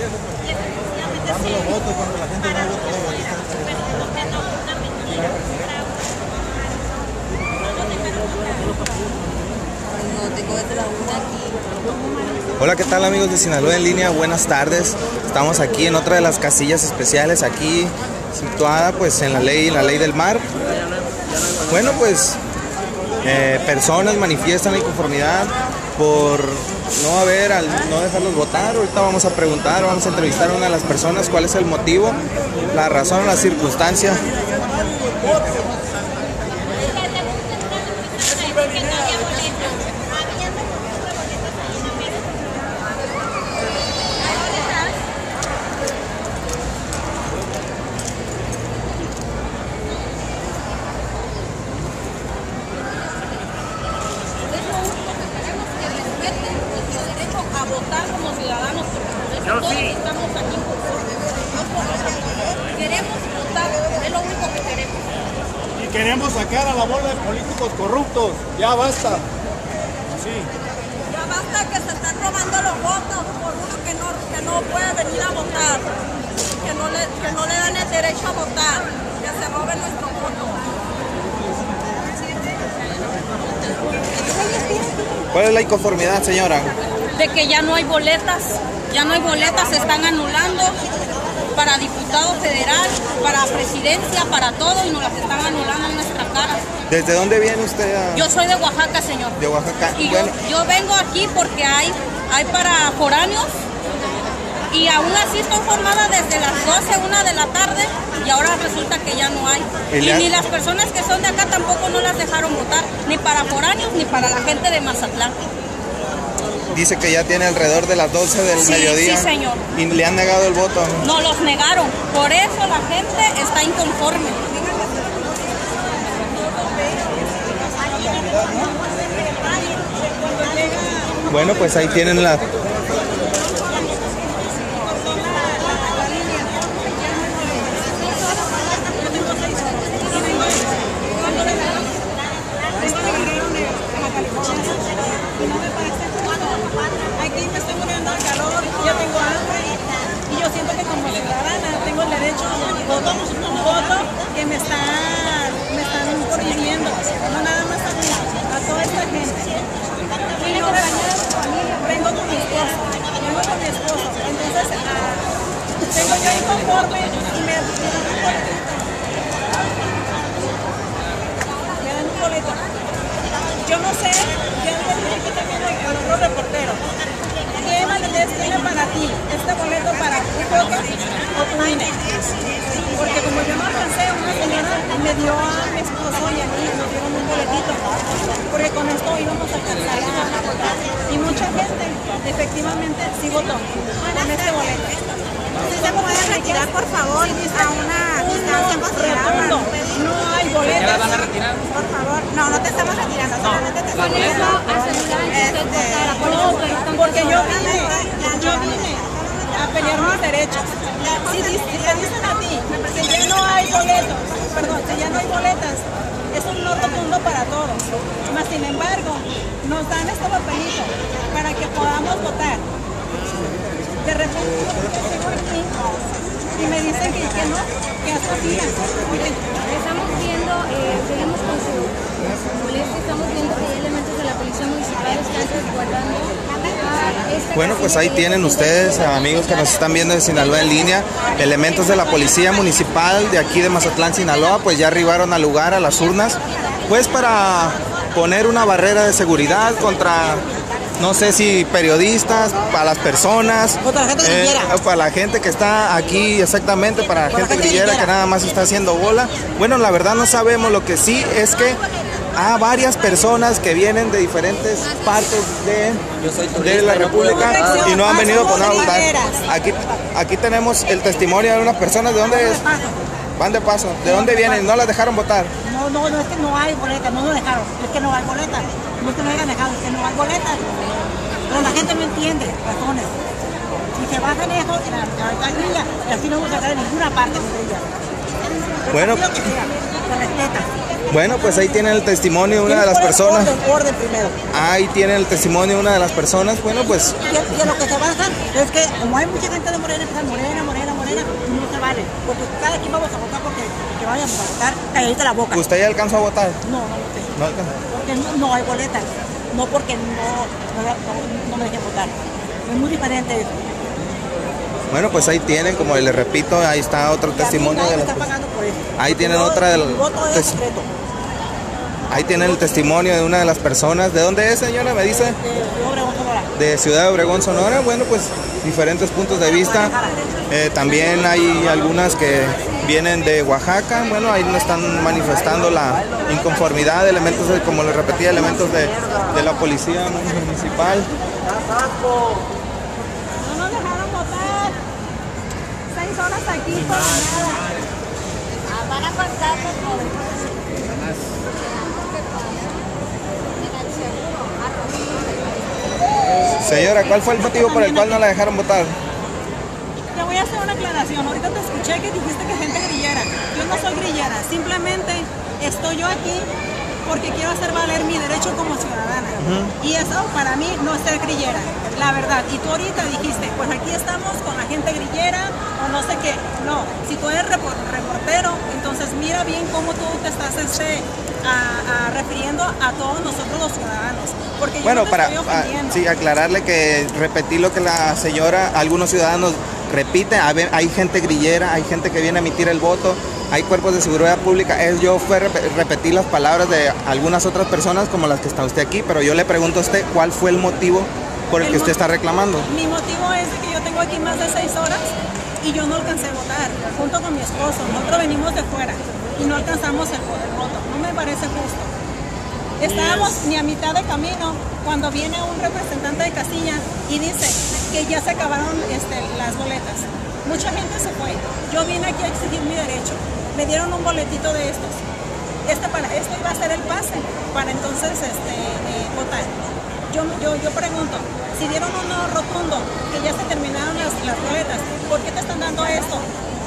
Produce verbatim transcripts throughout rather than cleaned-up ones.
dando los votos cuando la gente no vota todavía. Hola, ¿qué tal amigos de Sinaloa en línea? Buenas tardes. Estamos aquí en otra de las casillas especiales, aquí situada pues en la ley, la ley del mar. Bueno, pues eh, personas manifiestan inconformidad por no haber, al no dejarlos votar. Ahorita vamos a preguntar, vamos a entrevistar a una de las personas cuál es el motivo, la razón o la circunstancia. Votar como ciudadanos, porque por eso todos estamos aquí por queremos votar, es lo único que queremos. Y queremos sacar a la bola de políticos corruptos, ya basta. Sí. Ya basta que se están robando los votos por uno que no, que no puede venir a votar, que no, le, que no le dan el derecho a votar, que se roben nuestro voto. ¿Cuál es la inconformidad, señora? De que ya no hay boletas, ya no hay boletas, se están anulando para diputado federal, para presidencia, para todo, y nos las están anulando en nuestra cara. ¿Desde dónde viene usted? A... Yo soy de Oaxaca, señor. De Oaxaca. Y bueno. yo, yo vengo aquí porque hay, hay para foráneos, y aún así estoy formada desde las doce, una de la tarde, y ahora resulta que ya no hay. Y ni las personas que son de acá tampoco no las dejaron votar, ni para foráneos, ni para la gente de Mazatlán. Dice que ya tiene alrededor de las doce del sí, mediodía. Sí, señor. Y le han negado el voto. No, los negaron. Por eso la gente está inconforme. Bueno, pues ahí tienen la... Aquí me estoy muriendo de calor, ya tengo hambre y yo siento que como ciudadana tengo el derecho a un voto, un voto que me están, me están prohibiendo, no nada más a mí, a toda esta gente. Y yo vengo con mi esposo, vengo con mi esposo, entonces uh, tengo yo inconforme y me, me dan un boleto. Yo no sé, ya le dije también al otro reportero, ¿qué validez tiene para ti este boleto para tu voto o tu I N E? Porque como yo no alcancé, una señora me dio a mi esposo y a mí, nos dieron un boletito, porque con esto íbamos a alcanzar a votar. Y mucha gente efectivamente sí votó con este boleto. Si se puede retirar, por favor, a una distancia considerable. No hay boletas. ¿Ya la van a retirar? Por favor. No, no te estamos retirando, solamente te estamos retirando. No, porque yo vine, yo vine a pelear mis derechos. Si, si te dicen a ti que ya no hay boletos, perdón, que ya no hay boletas, es un no rotundo para todos. Mas, sin embargo, nos dan este papelito para que podamos votar. De repente yo aquí y me dicen que, que no, que hasta fila. Estamos viendo, eh, seguimos con su, su molestia, estamos viendo que hay elementos de la policía municipal están resguardando. Bueno, pues ahí tienen ustedes, amigos que nos están viendo de Sinaloa en línea, elementos de la policía municipal de aquí de Mazatlán, Sinaloa, pues ya arribaron al lugar, a las urnas, pues para poner una barrera de seguridad contra... No sé si periodistas, para las personas, para la gente eh, grillera. para la gente que está aquí exactamente, para la gente, gente grillera que nada más está haciendo bola. Bueno, la verdad no sabemos, lo que sí es que hay varias personas que vienen de diferentes partes de, de la República y no han venido a poner a votar. Aquí, aquí tenemos el testimonio de unas personas. ¿De dónde es? Van de paso. ¿De dónde vienen? ¿No las dejaron votar? No, no, no, es que no hay boletas, no nos dejaron, es que no hay boletas, no es que no hayan dejado, es que no hay boletas. Pero la gente no entiende razones. Si se bajan eso en la, en la alcaldía, y así no vamos a sacar en ninguna parte de ella. Bueno, se respeta. Bueno, pues ahí tienen el testimonio de una de las personas. Orden, orden primero. Ahí tienen el testimonio de una de las personas. Bueno, pues... Y, y a lo que se bajan Es que como hay mucha gente de Morena, empiezan Morena, Morena, Morena, no se vale. Porque cada quien vamos a votar porque que vayamos a votar, calladita la boca. ¿Usted ya alcanzó a votar? No, no voté. ¿No alcanzó? Porque no, no hay boletas. No porque no, no, no, no me dejen votar. Es muy diferente eso. Bueno, pues ahí tienen, como les repito, ahí está otro Y testimonio a mí nadie de me las está pagando por eso. Ahí tienen Yo, otra del mi voto es tes- secreto. Ahí tienen el testimonio de una de las personas. ¿De dónde es, señora? Me dice. De, de Obregón, Sonora. De Ciudad de Obregón, Sonora. Bueno, pues diferentes puntos de vista. Eh, también hay algunas que vienen de Oaxaca. Bueno, ahí no están manifestando la inconformidad de elementos, de, como les repetía, elementos de, de la policía municipal. No nos dejaron votar. Seis horas aquí por nada. Van a pasar los Señora, ¿cuál fue el motivo por el cual no la dejaron votar? Te voy a hacer una aclaración. Ahorita te escuché que dijiste que gente grillera. Yo no soy grillera. Simplemente estoy yo aquí porque quiero hacer valer mi derecho como ciudadana. Uh-huh. Y eso para mí no es ser grillera, la verdad. Y tú ahorita dijiste, pues aquí estamos con la gente grillera o no sé qué. No, si tú eres reportero, entonces mira bien cómo tú te estás este, a, a, refiriendo a todos nosotros los ciudadanos. Porque yo bueno, no te para estoy ofendiendo. a, sí, aclararle que repetí lo que la señora, algunos ciudadanos repiten, a ver, hay gente grillera, hay gente que viene a emitir el voto, hay cuerpos de seguridad pública. Es, yo fue rep repetir las palabras de algunas otras personas como las que está usted aquí, pero yo le pregunto a usted cuál fue el motivo por el, el que usted está reclamando. Mi motivo es de que yo tengo aquí más de seis horas y yo no alcancé a votar, junto con mi esposo. Nosotros venimos de fuera y no alcanzamos el, el voto. No me parece justo. Estábamos ni a mitad de camino cuando viene un representante de casilla y dice que ya se acabaron este, las boletas. Mucha gente se fue. Yo vine aquí a exigir mi derecho. Me dieron un boletito de estos. Este para esto iba a ser el pase para entonces este, eh, votar. Yo, yo, yo pregunto, si dieron uno rotundo que ya se terminaron las, las boletas, ¿por qué te están dando esto?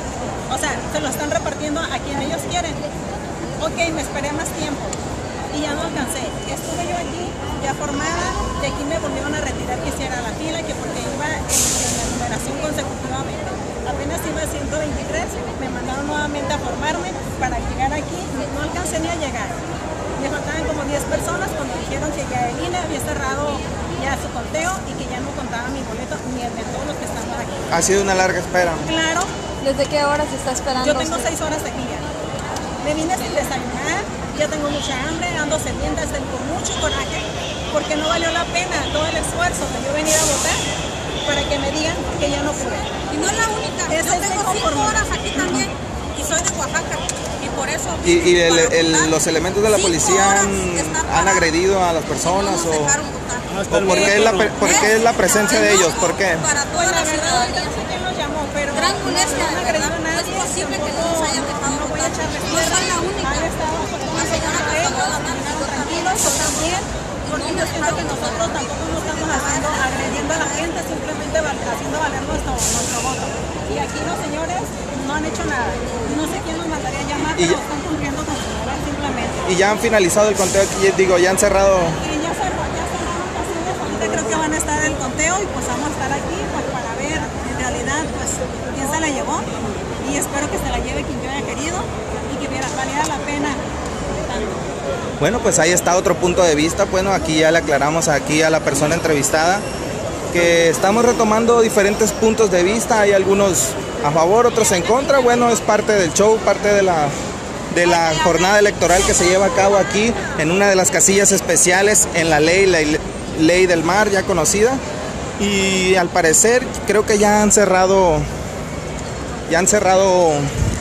O sea, se lo están repartiendo a quien ellos quieren. Ok, me esperé más tiempo y ya no alcancé. Estuve yo aquí ya formada, de aquí me volvieron a retirar que hiciera la fila, que porque iba en, en la numeración consecutivamente. Apenas iba a ciento veintitrés, me mandaron nuevamente a formarme para llegar aquí, no alcancé ni a llegar. Me faltaban como diez personas cuando dijeron que ya el I N E había cerrado ya su conteo y que ya no contaba mi boleto ni el de todos los que estaban aquí. Ha sido una larga espera. Claro. ¿Desde qué hora se está esperando? Yo tengo seis horas aquí ya. Me vine sin desayunar, ya tengo mucha hambre, ando sedienta, estoy con mucho coraje, porque no valió la pena todo el esfuerzo de yo venir a votar para que me digan que ya no pude. Y no es la única, Ese yo tengo cinco horas aquí también y soy de Oaxaca. Y por eso ¿Y, y el, el, los elementos de la policía han, han agredido a las personas o, o por qué es la, por qué es la presencia de ellos? ¿Por qué? Para toda la ciudadanía. No sé quién los llamó, pero Gran molestia, no de agredió verdad. a No nadie. es posible que no nos hayan dejado No voy a votar. echarles No tierra. soy la única. Han estado una señora de ellos, tranquilos, yo también, porque yo siento que nosotros tampoco no estamos haciendo, agrediendo a la gente, simplemente haciendo valer nuestro, nuestro voto. Y aquí los señores no han hecho nada. No sé quién nos mandaría a llamar, pero están cumpliendo con su deber simplemente. Y ya han finalizado el conteo aquí, digo, ya han cerrado. Y ya cerró, ya cerraron casillas, ahorita creo que van a estar en el conteo y pues vamos a estar aquí pues para ver en realidad pues quién se la llevó y espero que se la lleve quien yo haya querido y que viera, valiera la pena tanto. Bueno, pues ahí está otro punto de vista. Bueno, aquí ya le aclaramos aquí a la persona entrevistada que estamos retomando diferentes puntos de vista. Hay algunos a favor, otros en contra. Bueno, es parte del show, parte de la, de la jornada electoral que se lleva a cabo aquí en una de las casillas especiales en la ley, la ley del mar ya conocida. Y al parecer creo que ya han cerrado, ya han cerrado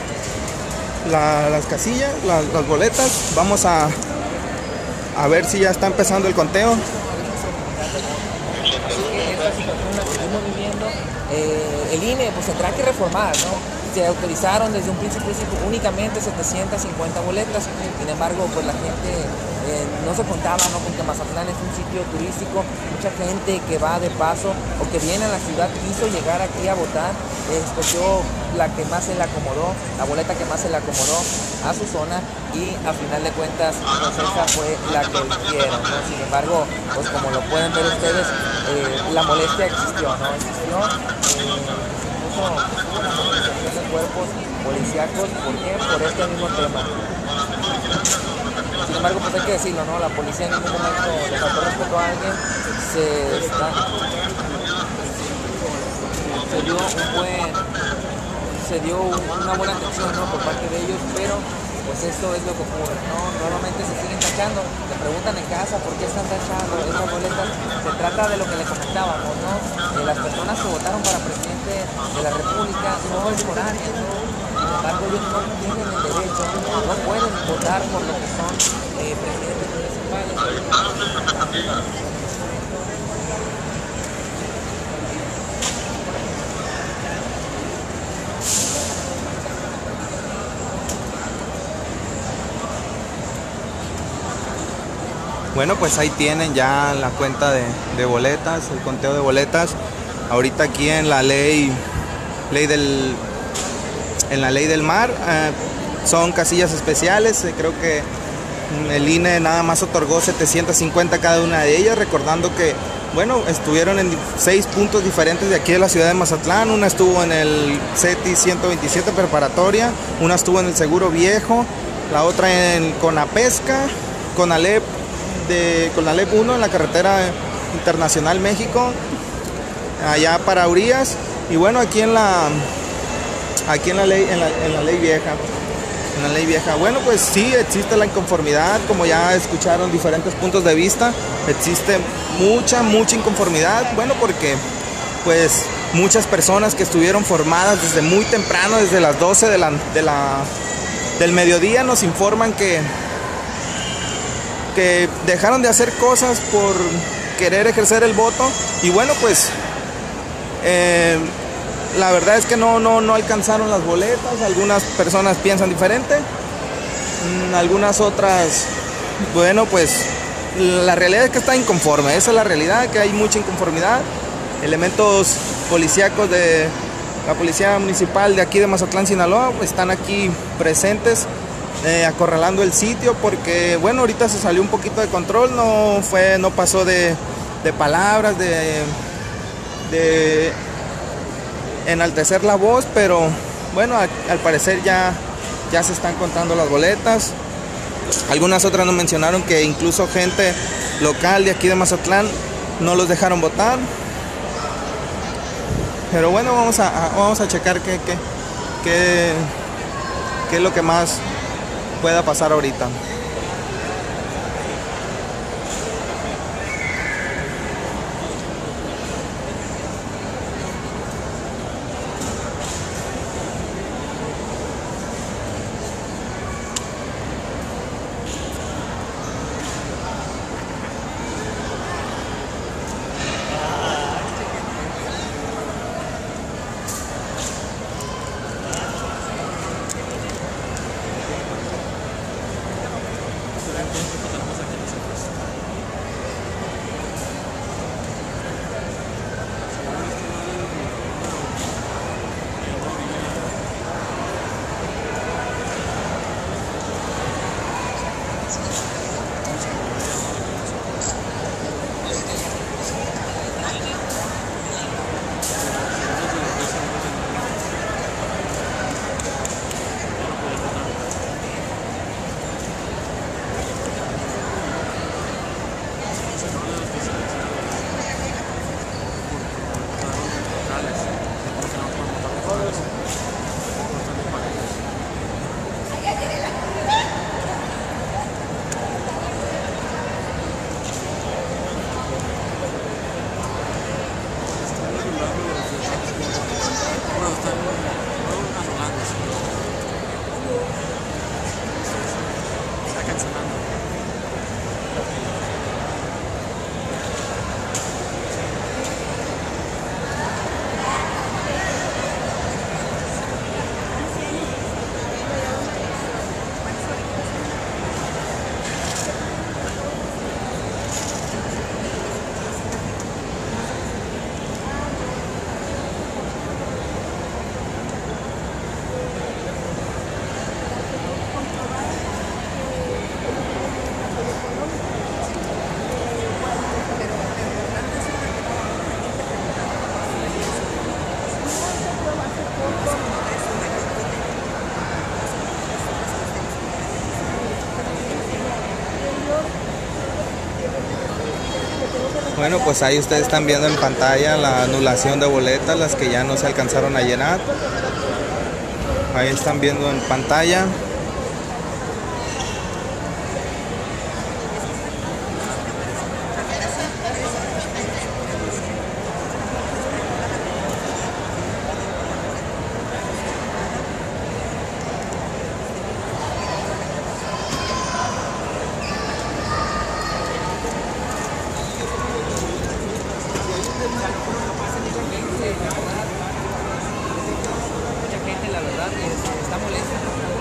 la, las casillas, la, las boletas. Vamos a, a ver si ya está empezando el conteo. Esta situación en la que estamos viviendo, eh, el I N E pues tendrá que reformar, ¿no? Se autorizaron desde un principio únicamente setecientas cincuenta boletas, sin embargo pues la gente eh, no se contaba, ¿no? Con que Mazatlán es un sitio turístico, mucha gente que va de paso o que viene a la ciudad quiso llegar aquí a votar, eh, escogió la que más se le acomodó, la boleta que más se le acomodó a su zona y a final de cuentas pues esa fue la que eligieron, ¿no? Sin embargo, pues como lo pueden ver ustedes, eh, la molestia existió, ¿no? movilización, eh, incluso hubo una movilización de cuerpos policíacos. ¿Por qué? Por este mismo tema. Sin embargo, pues hay que decirlo, ¿no? La policía en ningún momento le faltó respeto a alguien, se, está, se dio un buen, se dio una buena atención, ¿no? Por parte de ellos, pero pues esto es lo que ocurre, ¿no? Normalmente se siguen tachando, le preguntan en casa por qué están tachando esas boletas. Se trata de lo que le comentábamos, ¿no? De las personas que votaron para presidente de la República no es foráneo, ¿no? Sin embargo, ellos no tienen el derecho, no pueden votar por lo que son eh, presidentes municipales. Bueno, pues ahí tienen ya la cuenta de, de boletas, el conteo de boletas. Ahorita aquí en la ley, ley del, en la ley del mar eh, son casillas especiales. Eh, creo que el I N E nada más otorgó setecientas cincuenta cada una de ellas, recordando que, bueno, estuvieron en seis puntos diferentes de aquí de la ciudad de Mazatlán. Una estuvo en el CETI ciento veintisiete preparatoria, una estuvo en el Seguro Viejo, la otra en Conapesca, Conalep de Conalep uno en la carretera internacional México, allá para Urias, y bueno, aquí en la aquí en la ley en la, en la ley vieja. En la ley vieja. Bueno, pues sí, existe la inconformidad, como ya escucharon diferentes puntos de vista, existe mucha, mucha inconformidad, bueno, porque pues muchas personas que estuvieron formadas desde muy temprano, desde las doce de la, de la, del mediodía, nos informan que, que dejaron de hacer cosas por querer ejercer el voto, y bueno, pues eh, la verdad es que no, no, no alcanzaron las boletas. Algunas personas piensan diferente, algunas otras, bueno, pues la realidad es que está inconforme. Esa es la realidad, que hay mucha inconformidad. Elementos policíacos de la Policía Municipal de aquí de Mazatlán, Sinaloa, pues están aquí presentes, eh, acorralando el sitio, porque bueno, ahorita se salió un poquito de control, no fue, no pasó de, de palabras, de, de enaltecer la voz, pero bueno, a, al parecer ya, ya se están contando las boletas. Algunas otras nos mencionaron que incluso gente local de aquí de Mazatlán no los dejaron votar. Pero bueno, vamos a, a, vamos a checar qué, qué, qué, qué es lo que más pueda pasar ahorita. Bueno, pues ahí ustedes están viendo en pantalla la anulación de boletas, las que ya no se alcanzaron a llenar. Ahí están viendo en pantalla. Mucha gente, la verdad, está molesta.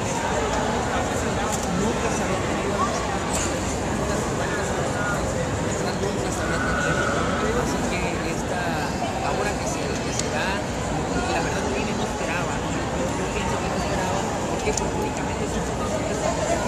Nunca se había tenido estas cuantas personas, nunca se había tenido. Así que esta, ahora que se, que se da, la verdad que no esperaba. Yo, yo pienso que no esperaba, porque únicamente son setecientas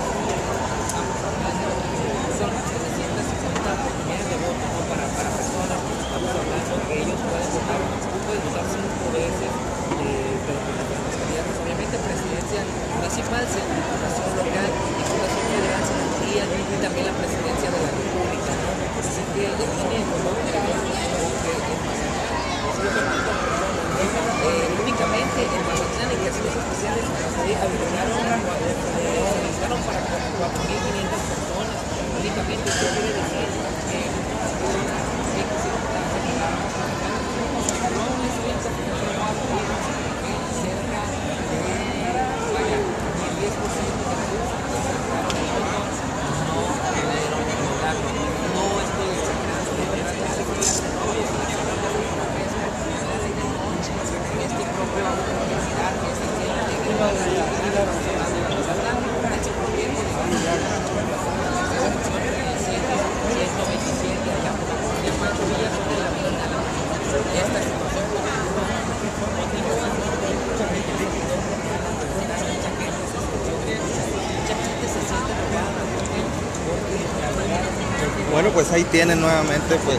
son setecientas cincuenta oportunidades de voto, ¿no? para, para personas. Estamos hablando que ellos pueden votar, tú puedes votar cinco veces, eh, pero con los candidatos, obviamente, presidencia municipal, diputación local, diputación federal, senaduría y también la presidencia de la República, ¿no? Así que es bien, ¿no? Eh, únicamente en Mazatlán, en casillas especiales, se habilitaron para cuatro mil quinientas personas. Únicamente, esto quiere decir que Bueno, pues ahí tienen nuevamente pues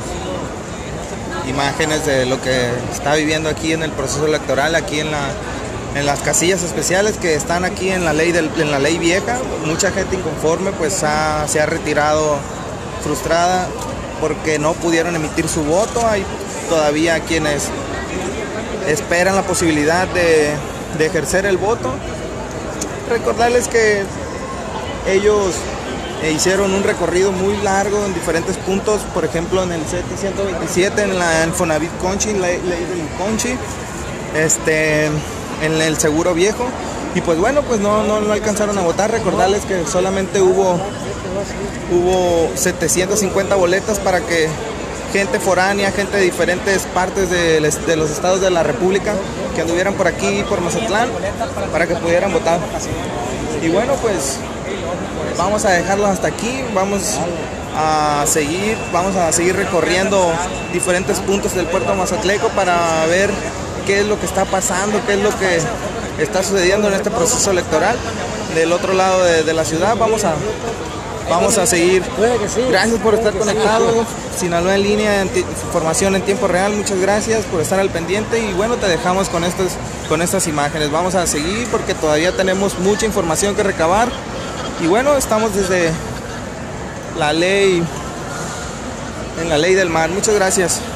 imágenes de lo que está viviendo aquí en el proceso electoral, aquí en la en las casillas especiales que están aquí en la ley del, en la ley vieja. Mucha gente inconforme pues ha, se ha retirado frustrada porque no pudieron emitir su voto. Hay todavía quienes esperan la posibilidad de, de ejercer el voto. Recordarles que ellos E hicieron un recorrido muy largo en diferentes puntos, por ejemplo en el C E T I ciento veintisiete, en la Infonavit Conchi, la ley del Conchi, este, en el Seguro Viejo, y pues bueno, pues no, no, no alcanzaron a votar. Recordarles que solamente hubo, hubo setecientas cincuenta boletas para que gente foránea, gente de diferentes partes de, de los estados de la República que anduvieran por aquí, por Mazatlán, para que pudieran votar. Y bueno, pues vamos a dejarlo hasta aquí, vamos a seguir, vamos a seguir recorriendo diferentes puntos del puerto mazatleco para ver qué es lo que está pasando, qué es lo que está sucediendo en este proceso electoral. Del otro lado de, de la ciudad vamos a, vamos a seguir. Gracias por estar conectados. Sinaloa en línea, información en tiempo real, muchas gracias por estar al pendiente, y bueno, te dejamos con estas, con estas imágenes. Vamos a seguir porque todavía tenemos mucha información que recabar. Y bueno, estamos desde la ley, en la ley del mar. Muchas gracias.